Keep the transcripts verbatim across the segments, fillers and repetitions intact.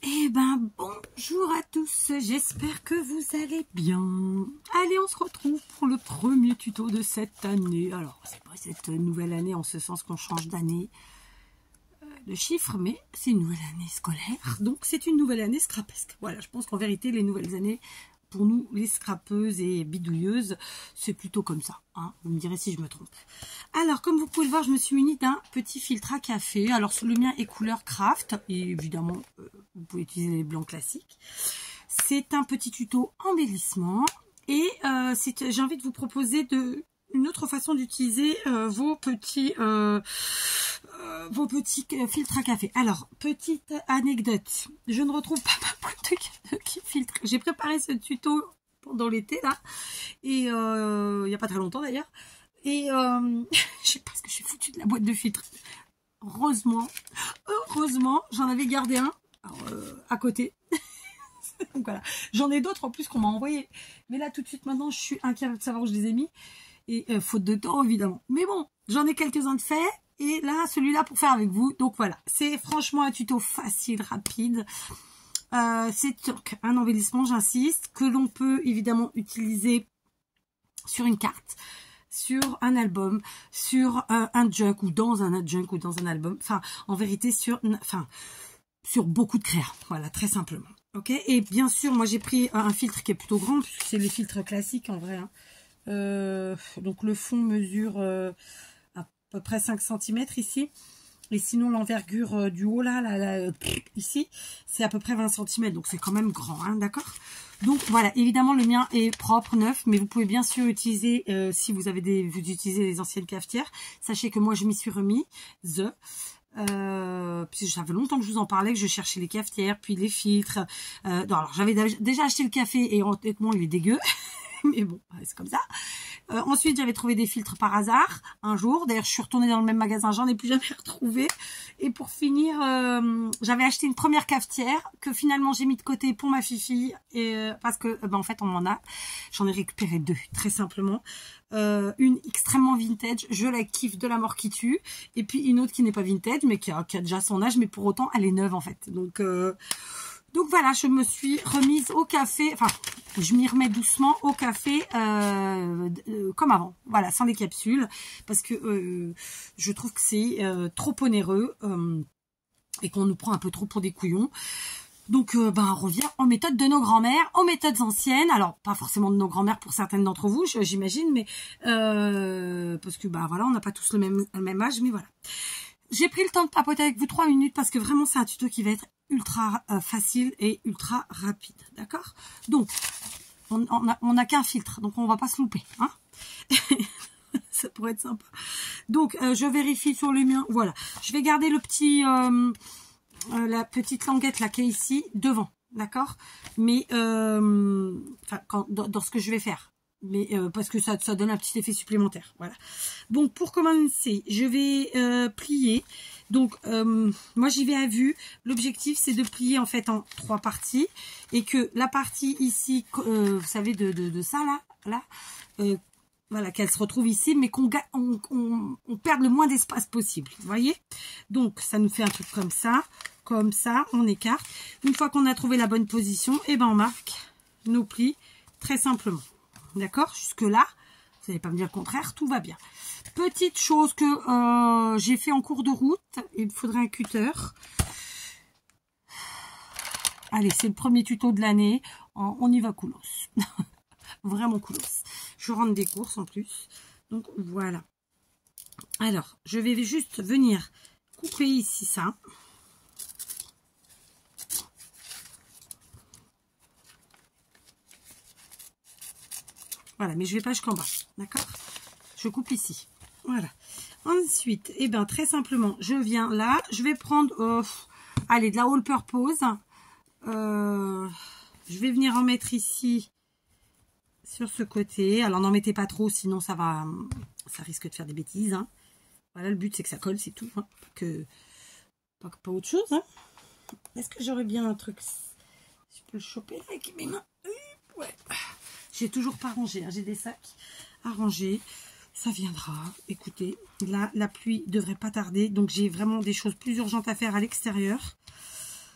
Eh ben bonjour à tous, j'espère que vous allez bien. Allez, on se retrouve pour le premier tuto de cette année. Alors, c'est pas cette nouvelle année en ce sens qu'on change d'année euh, de chiffre, mais c'est une nouvelle année scolaire. Donc c'est une nouvelle année scrapesque. Voilà, je pense qu'en vérité, les nouvelles années, pour nous, les scrapeuses et bidouilleuses, c'est plutôt comme ça. Hein, vous me direz si je me trompe. Alors, comme vous pouvez le voir, je me suis munie d'un petit filtre à café. Alors, le mien est couleur craft. Et évidemment, euh, vous pouvez utiliser les blancs classiques. C'est un petit tuto embellissement. Et euh, j'ai envie de vous proposer de, une autre façon d'utiliser euh, vos petits... Euh, Euh, vos petits euh, filtres à café. Alors, petite anecdote, je ne retrouve pas ma boîte de filtre. J'ai préparé ce tuto pendant l'été là, et euh, il n'y a pas très longtemps d'ailleurs. Et euh, je sais pas ce que j'ai foutu de la boîte de filtre. Heureusement, heureusement, j'en avais gardé un alors, euh, à côté. Donc voilà, j'en ai d'autres en plus qu'on m'a envoyé. Mais là tout de suite maintenant, je suis incapable de savoir où je les ai mis. Et euh, faute de temps évidemment. Mais bon, j'en ai quelques-uns de faits. Et là, celui-là pour faire avec vous. Donc voilà, c'est franchement un tuto facile, rapide. Euh, c'est un embellissement, j'insiste, que l'on peut évidemment utiliser sur une carte, sur un album, sur euh, un junk ou dans un junk ou dans un album. Enfin, en vérité, sur, enfin, sur beaucoup de créas. Voilà, très simplement. Ok. Et bien sûr, moi j'ai pris un filtre qui est plutôt grand, puisque c'est les filtres classiques en vrai. Hein. Euh, donc le fond mesure... Euh, à peu près cinq centimètres ici, et sinon l'envergure euh, du haut là, là, là euh, ici, c'est à peu près vingt centimètres, donc c'est quand même grand, hein, d'accord. Donc voilà, évidemment le mien est propre, neuf, mais vous pouvez bien sûr utiliser, euh, si vous avez des, vous utilisez les anciennes cafetières, sachez que moi je m'y suis remis, the, euh, puis ça fait longtemps que je vous en parlais, que je cherchais les cafetières, puis les filtres, euh, non, alors j'avais déjà acheté le café, et honnêtement il est dégueu, mais bon, c'est comme ça. Euh, ensuite, j'avais trouvé des filtres par hasard un jour. D'ailleurs, je suis retournée dans le même magasin, j'en ai plus jamais retrouvé. Et pour finir, euh, j'avais acheté une première cafetière que finalement j'ai mis de côté pour ma fifi, et euh, parce que, euh, ben, en fait, on en a. J'en ai récupéré deux, très simplement. Euh, une extrêmement vintage, je la kiffe de la mort qui tue. Et puis une autre qui n'est pas vintage, mais qui a, qui a déjà son âge, mais pour autant, elle est neuve en fait. Donc euh, Donc voilà, je me suis remise au café, enfin, je m'y remets doucement au café euh, euh, comme avant, voilà, sans les capsules, parce que euh, je trouve que c'est euh, trop onéreux euh, et qu'on nous prend un peu trop pour des couillons. Donc, euh, ben, on revient aux méthodes de nos grands-mères, aux méthodes anciennes. Alors, pas forcément de nos grands-mères pour certaines d'entre vous, j'imagine, mais euh, parce que, ben voilà, on n'a pas tous le même, le même âge, mais voilà. J'ai pris le temps de papoter avec vous trois minutes parce que vraiment, c'est un tuto qui va être ultra euh, facile et ultra rapide, d'accord? Donc, on n'a on a qu'un filtre, donc on va pas se louper, hein. Ça pourrait être sympa. Donc, euh, je vérifie sur les miens, voilà. Je vais garder le petit, euh, euh, la petite languette là qui est ici, devant, d'accord? Mais, euh, enfin, quand, dans, dans ce que je vais faire. Mais euh, parce que ça, ça donne un petit effet supplémentaire, voilà. Donc pour commencer, je vais euh, plier. Donc euh, moi j'y vais à vue. L'objectif c'est de plier en fait en trois parties et que la partie ici, euh, vous savez de, de, de ça là, là, euh, voilà, qu'elle se retrouve ici, mais qu'on on, on, on perde le moins d'espace possible. Vous voyez? Donc ça nous fait un truc comme ça, comme ça, on écarte. Une fois qu'on a trouvé la bonne position, et ben on marque nos plis très simplement. D'accord, jusque là, vous n'allez pas me dire le contraire, tout va bien. Petite chose que euh, j'ai fait en cours de route, il me faudrait un cutter. Allez, c'est le premier tuto de l'année, on y va coolos. Vraiment coolos. Je rentre des courses en plus, donc voilà. Alors, je vais juste venir couper ici ça. Voilà, mais je vais pas jusqu'en bas, d'accord? Je coupe ici, voilà. Ensuite, et eh ben très simplement, je viens là, je vais prendre, euh, allez, de la all purpose. Euh, je vais venir en mettre ici, sur ce côté. Alors n'en mettez pas trop, sinon ça va, ça risque de faire des bêtises. Hein. Voilà, le but c'est que ça colle, c'est tout, hein. que, pas, pas autre chose. Hein. Est-ce que j'aurais bien un truc, je peux le choper avec mes mains? Ouais. J'ai toujours pas rangé, hein. J'ai des sacs à ranger, ça viendra. Écoutez, là la pluie devrait pas tarder, donc j'ai vraiment des choses plus urgentes à faire à l'extérieur. Bah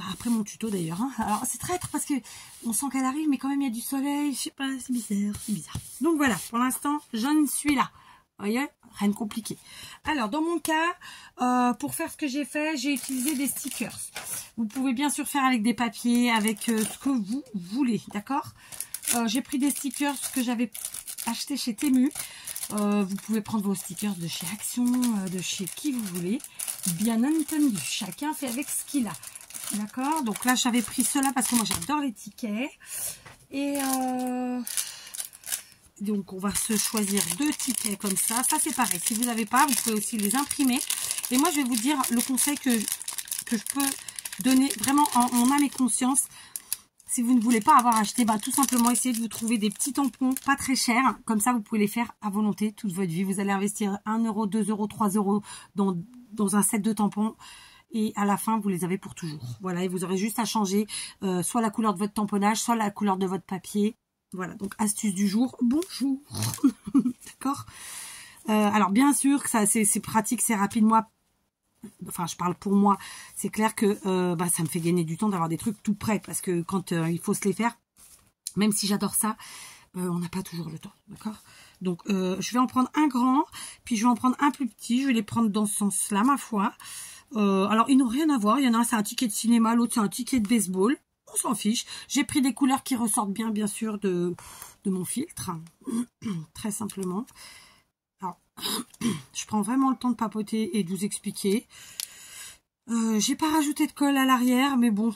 bah, après mon tuto d'ailleurs. Hein. Alors c'est traître parce que on sent qu'elle arrive, mais quand même il y a du soleil. Je sais pas, c'est bizarre, c'est bizarre. Donc voilà, pour l'instant, j'en suis là. Vous voyez, rien de compliqué. Alors dans mon cas, euh, pour faire ce que j'ai fait, j'ai utilisé des stickers. Vous pouvez bien sûr faire avec des papiers, avec euh, ce que vous voulez, d'accord. euh, J'ai pris des stickers que j'avais acheté chez Temu. Euh, vous pouvez prendre vos stickers de chez Action, euh, de chez qui vous voulez. Bien entendu, chacun fait avec ce qu'il a. D'accord. Donc là, j'avais pris cela parce que moi, j'adore les tickets. Et euh, donc, on va se choisir deux tickets comme ça. Ça, c'est pareil. Si vous n'avez pas, vous pouvez aussi les imprimer. Et moi, je vais vous dire le conseil que, que je peux donner vraiment en, en âme et conscience. Si vous ne voulez pas avoir acheté, bah, tout simplement essayez de vous trouver des petits tampons pas très chers. Comme ça, vous pouvez les faire à volonté toute votre vie. Vous allez investir un euro, deux euros, trois euros dans, dans un set de tampons. Et à la fin, vous les avez pour toujours. Voilà, et vous aurez juste à changer euh, soit la couleur de votre tamponnage, soit la couleur de votre papier. Voilà, donc astuce du jour. Bonjour. D'accord. euh, Alors, bien sûr que ça, c'est pratique, c'est rapide. Moi, enfin je parle pour moi, c'est clair que euh, bah, ça me fait gagner du temps d'avoir des trucs tout prêts, parce que quand euh, il faut se les faire, même si j'adore ça, euh, on n'a pas toujours le temps, d'accord. Donc euh, je vais en prendre un grand, puis je vais en prendre un plus petit, je vais les prendre dans ce sens là, ma foi. Euh, alors ils n'ont rien à voir, il y en a un c'est un ticket de cinéma, l'autre c'est un ticket de baseball, on s'en fiche. J'ai pris des couleurs qui ressortent bien bien sûr de, de mon filtre, très simplement. Alors, je prends vraiment le temps de papoter et de vous expliquer. Euh, j'ai pas rajouté de colle à l'arrière, mais bon,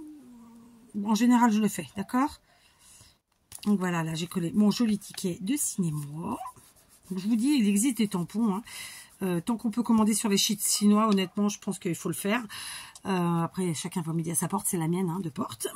en général, je le fais, d'accord. Donc voilà, là, j'ai collé mon joli ticket de cinéma. Donc, je vous dis, il existe des tampons. Hein. Euh, tant qu'on peut commander sur les sites chinois, honnêtement, je pense qu'il faut le faire. Euh, après, chacun va midi à sa porte, c'est la mienne hein, de porte.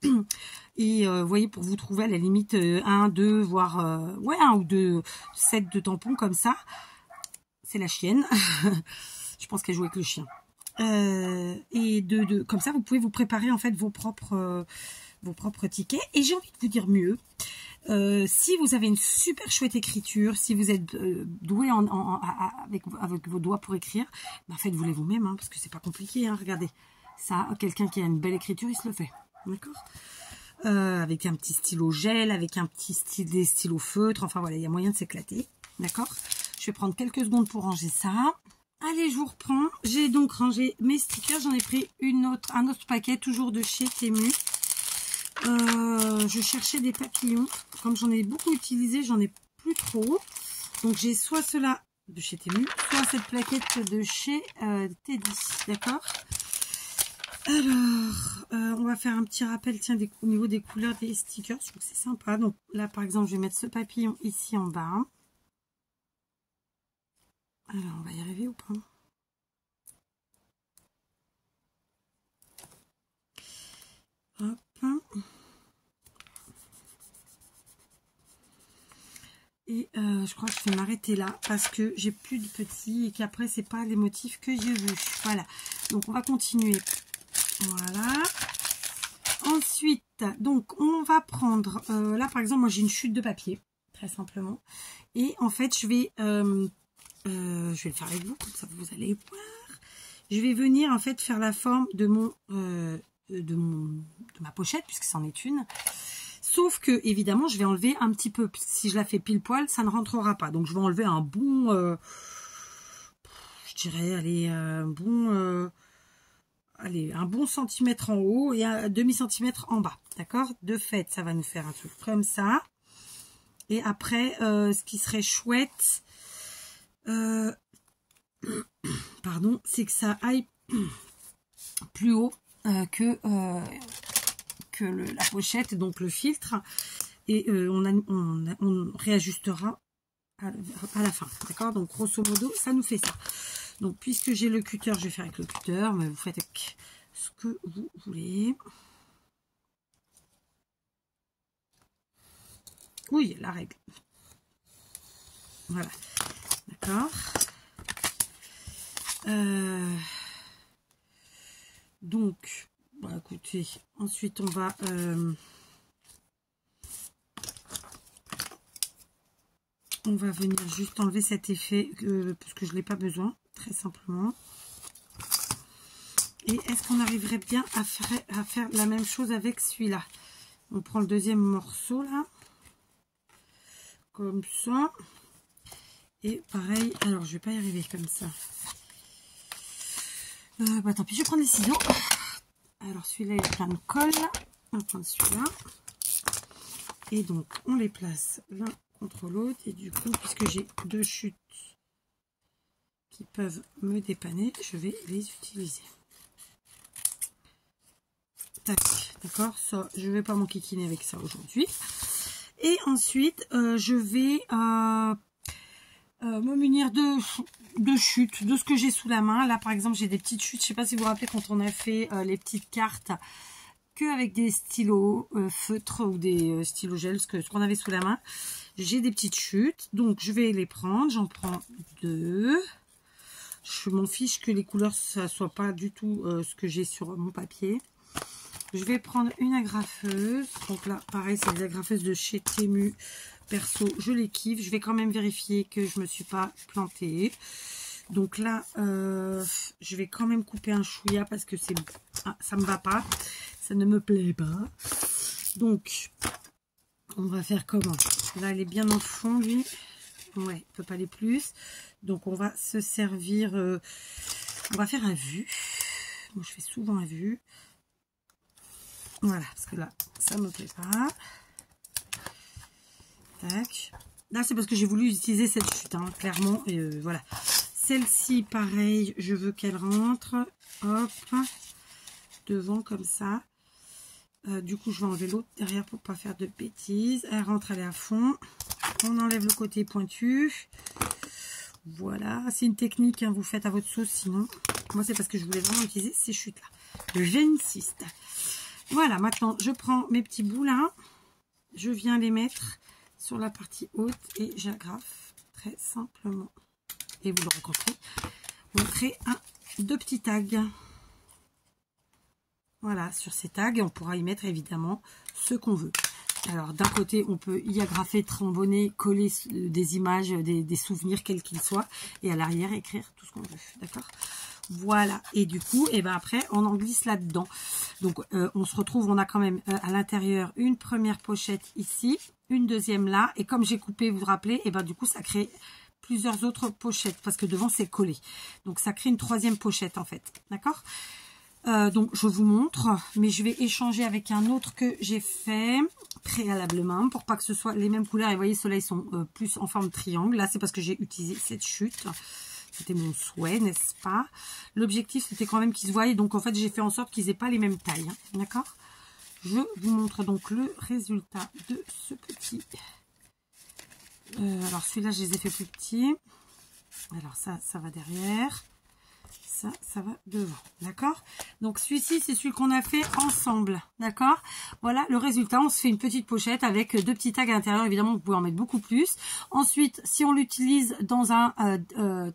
Et euh, vous voyez, pour vous trouver à la limite euh, un, deux, voire euh, ouais, un ou deux sets de tampons comme ça. C'est la chienne. Je pense qu'elle joue avec le chien. Euh, et de, de comme ça, vous pouvez vous préparer en fait vos propres euh, vos propres tickets. Et j'ai envie de vous dire mieux. Euh, si vous avez une super chouette écriture, si vous êtes euh, doué en, en, en, avec, avec vos doigts pour écrire, ben faites-vous les vous-même, hein, parce que c'est pas compliqué. Hein, regardez, ça, quelqu'un qui a une belle écriture, il se le fait, d'accord. Euh, avec un petit stylo gel, avec un petit style des stylos feutres, enfin voilà, il y a moyen de s'éclater, d'accord. Je vais prendre quelques secondes pour ranger ça. Allez, je vous reprends. J'ai donc rangé mes stickers, j'en ai pris une autre, un autre paquet, toujours de chez Temu. Euh, je cherchais des papillons. Comme j'en ai beaucoup utilisé, j'en ai plus trop. Donc j'ai soit cela de chez Temu, soit cette plaquette de chez euh, Teddy. D'accord. Alors, euh, on va faire un petit rappel, tiens, des, au niveau des couleurs des stickers. Je trouve que c'est sympa. Donc là, par exemple, je vais mettre ce papillon ici en bas. Alors, on va y arriver ou pas? Hop. Et euh, je crois que je vais m'arrêter là parce que j'ai plus de petits et qu'après c'est pas les motifs que j'ai vus. Voilà. Donc on va continuer. Voilà. Ensuite, donc on va prendre euh, là par exemple moi j'ai une chute de papier très simplement et en fait je vais euh, euh, je vais le faire avec vous comme ça vous allez voir. Je vais venir en fait faire la forme de mon euh, de mon de ma pochette puisque c'en est une. Sauf que, évidemment, je vais enlever un petit peu. Si je la fais pile poil, ça ne rentrera pas. Donc, je vais enlever un bon, euh, je dirais, allez, un bon, euh, allez, un bon centimètre en haut et un demi-centimètre en bas. D'accord? De fait, ça va nous faire un truc comme ça. Et après, euh, ce qui serait chouette, euh, pardon, c'est que ça aille plus haut euh, que... Euh, que le, la pochette, donc le filtre, et euh, on, a, on, a, on réajustera à, à la fin, d'accord. Donc grosso modo ça nous fait ça. Donc puisque j'ai le cutter, je vais faire avec le cutter, mais vous faites avec ce que vous voulez. Oui, la règle, voilà, d'accord. euh, donc bah, écoutez, ensuite on va euh, on va venir juste enlever cet effet euh, parce que je n'ai pas besoin, très simplement. Et est-ce qu'on arriverait bien à faire, à faire la même chose avec celui-là? On prend le deuxième morceau là. Comme ça. Et pareil, alors je vais pas y arriver comme ça. Euh, bah tant pis, je vais prendre les ciseaux. Alors celui-là il est plein de colle. On va prendre celui-là. Et donc on les place l'un contre l'autre. Et du coup, puisque j'ai deux chutes qui peuvent me dépanner, je vais les utiliser. Tac, d'accord, ça, je vais pas m'enquiquiner avec ça aujourd'hui. Et ensuite, euh, je vais euh, euh, me munir de, de chutes, de ce que j'ai sous la main. Là, par exemple, j'ai des petites chutes. Je sais pas si vous vous rappelez quand on a fait euh, les petites cartes que avec des stylos euh, feutres ou des euh, stylos gel, ce que ce qu'on avait sous la main. J'ai des petites chutes, donc je vais les prendre. J'en prends deux. Je m'en fiche que les couleurs ça soit pas du tout euh, ce que j'ai sur mon papier. Je vais prendre une agrafeuse. Donc là, pareil, c'est des agrafeuses de chez Temu. Perso, je les kiffe. Je vais quand même vérifier que je me suis pas plantée. Donc là, euh, je vais quand même couper un chouïa parce que c'est ah, ça me va pas. Ça ne me plaît pas. Donc, on va faire comment? Là, elle est bien au fond, lui. Ouais, il peut pas aller plus. Donc, on va se servir... Euh, on va faire à vue. Moi, je fais souvent à vue. Voilà, parce que là, ça me plaît pas. Tac. Là, c'est parce que j'ai voulu utiliser cette chute, hein, clairement. Et euh, voilà. Celle-ci, pareil, je veux qu'elle rentre. Hop. Devant, comme ça. Euh, du coup, je vais enlever l'autre derrière pour pas faire de bêtises. Elle rentre, elle est à fond. On enlève le côté pointu. Voilà. C'est une technique, hein, vous faites à votre sauce, sinon. Moi, c'est parce que je voulais vraiment utiliser ces chutes-là. J'insiste. Voilà, maintenant je prends mes petits bouts là, je viens les mettre sur la partie haute et j'agrafe très simplement. Et vous l'aurez compris, on crée un, deux petits tags. Voilà, sur ces tags, on pourra y mettre évidemment ce qu'on veut. Alors d'un côté, on peut y agrafer, trambonner, coller des images, des, des souvenirs, quels qu'ils soient, et à l'arrière, écrire tout ce qu'on veut, d'accord ? Voilà, et du coup, et ben après, on en glisse là-dedans. Donc, euh, on se retrouve, on a quand même euh, à l'intérieur une première pochette ici, une deuxième là, et comme j'ai coupé, vous vous rappelez, et ben du coup, ça crée plusieurs autres pochettes, parce que devant, c'est collé. Donc, ça crée une troisième pochette, en fait, d'accord ? Euh, donc, je vous montre, mais je vais échanger avec un autre que j'ai fait préalablement, pour pas que ce soit les mêmes couleurs. Et vous voyez, ceux-là, ils sont euh, plus en forme triangle. Là, c'est parce que j'ai utilisé cette chute. C'était mon souhait, n'est-ce pas? L'objectif, c'était quand même qu'ils se voient. Donc, en fait, j'ai fait en sorte qu'ils n'aient pas les mêmes tailles. Hein, d'accord? Je vous montre donc le résultat de ce petit. Euh, alors, celui-là, je les ai fait plus petits. Alors, ça, ça va derrière. Ça, ça va devant. D'accord? Donc, celui-ci, c'est celui qu'on a fait ensemble. D'accord? Voilà le résultat. On se fait une petite pochette avec deux petits tags à l'intérieur. Évidemment, vous pouvez en mettre beaucoup plus. Ensuite, si on l'utilise dans un... Euh, euh,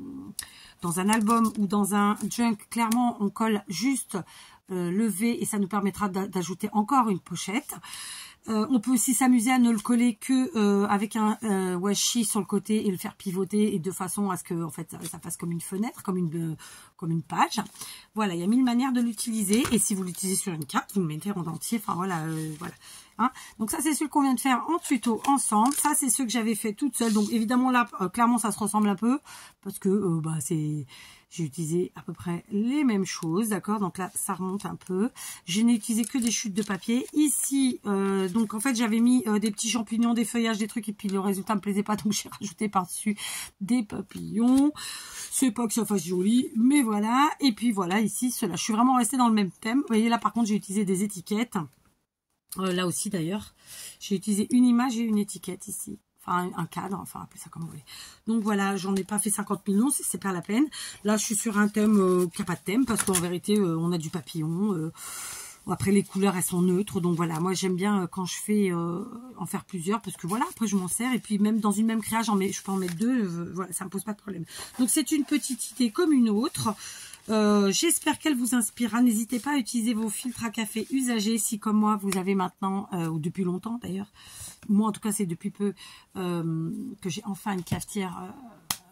dans un album ou dans un junk, clairement, on colle juste euh, le V et ça nous permettra d'ajouter encore une pochette. Euh, on peut aussi s'amuser à ne le coller que euh, avec un euh, washi sur le côté et le faire pivoter et de façon à ce que en fait ça, ça fasse comme une fenêtre, comme une euh, comme une page. Voilà, il y a mille manières de l'utiliser et si vous l'utilisez sur une carte, vous le mettez en entier. Enfin voilà, euh, voilà. Hein, donc ça c'est celui qu'on vient de faire en tuto ensemble. Ça c'est ceux que j'avais fait toute seule. Donc évidemment là, euh, clairement ça se ressemble un peu parce que euh, bah c'est j'ai utilisé à peu près les mêmes choses, d'accord? Donc là, ça remonte un peu. Je n'ai utilisé que des chutes de papier. Ici, euh, donc en fait, j'avais mis euh, des petits champignons, des feuillages, des trucs, et puis le résultat me plaisait pas, donc j'ai rajouté par-dessus des papillons. C'est pas que ça fasse joli, mais voilà. Et puis voilà, ici, cela. Je suis vraiment restée dans le même thème. Vous voyez, là, par contre, j'ai utilisé des étiquettes. Euh, là aussi, d'ailleurs, j'ai utilisé une image et une étiquette ici. Enfin, un cadre, enfin, appelez ça comme vous voulez. Donc voilà, j'en ai pas fait cinquante mille noms, c'est pas la peine. Là, je suis sur un thème euh, qui n'a pas de thème, parce qu'en vérité, euh, on a du papillon. Euh, après, les couleurs, elles sont neutres. Donc voilà, moi, j'aime bien euh, quand je fais euh, en faire plusieurs, parce que voilà, après, je m'en sers. Et puis, même dans une même créa, j'en mets, je peux en mettre deux. Euh, voilà, ça me pose pas de problème. Donc, c'est une petite idée comme une autre. Euh, j'espère qu'elle vous inspirera. N'hésitez pas à utiliser vos filtres à café usagés si comme moi vous avez maintenant, euh, ou depuis longtemps d'ailleurs, moi en tout cas c'est depuis peu euh, que j'ai enfin une cafetière euh,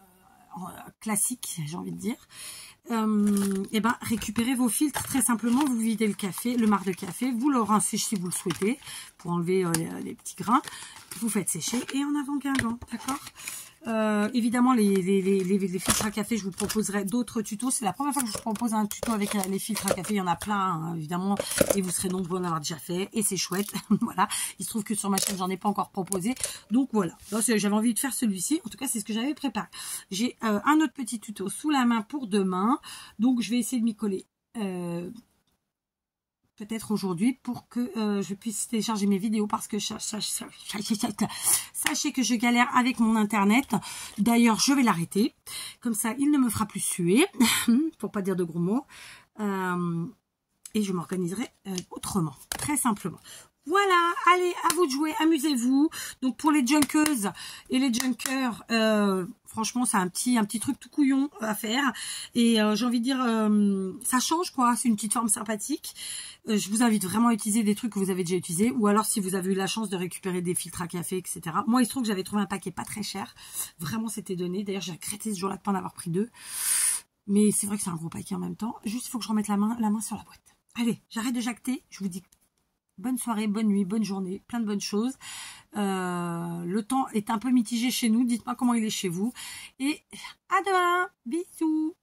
classique, j'ai envie de dire. Euh, et ben récupérez vos filtres très simplement. Vous videz le café, le marc de café, vous le rincez si vous le souhaitez pour enlever euh, les, les petits grains. Vous faites sécher et en avant Guingamp, d'accord. Euh, évidemment, les, les, les, les, les filtres à café, je vous proposerai d'autres tutos. C'est la première fois que je vous propose un tuto avec les filtres à café. Il y en a plein, hein, évidemment, et vous serez nombreux à en avoir déjà fait. Et c'est chouette. Voilà. Il se trouve que sur ma chaîne, j'en ai pas encore proposé. Donc voilà. J'avais envie de faire celui-ci. En tout cas, c'est ce que j'avais préparé. J'ai euh, un autre petit tuto sous la main pour demain. Donc, je vais essayer de m'y coller. Euh, peut-être aujourd'hui pour que euh, je puisse télécharger mes vidéos parce que sachez que je galère avec mon internet. D'ailleurs, je vais l'arrêter. Comme ça, il ne me fera plus suer, pour pas dire de gros mots. Euh, et je m'organiserai euh, autrement, très simplement. Voilà, allez, à vous de jouer, amusez-vous. Donc pour les junkeuses et les junkers, euh, franchement, c'est un petit, un petit truc tout couillon à faire. Et euh, j'ai envie de dire, euh, ça change quoi, c'est une petite forme sympathique. Euh, je vous invite vraiment à utiliser des trucs que vous avez déjà utilisés. Ou alors si vous avez eu la chance de récupérer des filtres à café, et cetera. Moi, il se trouve que j'avais trouvé un paquet pas très cher. Vraiment, c'était donné. D'ailleurs, j'ai regretté ce jour-là de pas en avoir pris deux. Mais c'est vrai que c'est un gros paquet en même temps. Juste, il faut que je remette la main, la main sur la boîte. Allez, j'arrête de jacter. Je vous dis bonne soirée, bonne nuit, bonne journée, plein de bonnes choses. Euh, le temps est un peu mitigé chez nous. Dites-moi comment il est chez vous. Et à demain. Bisous.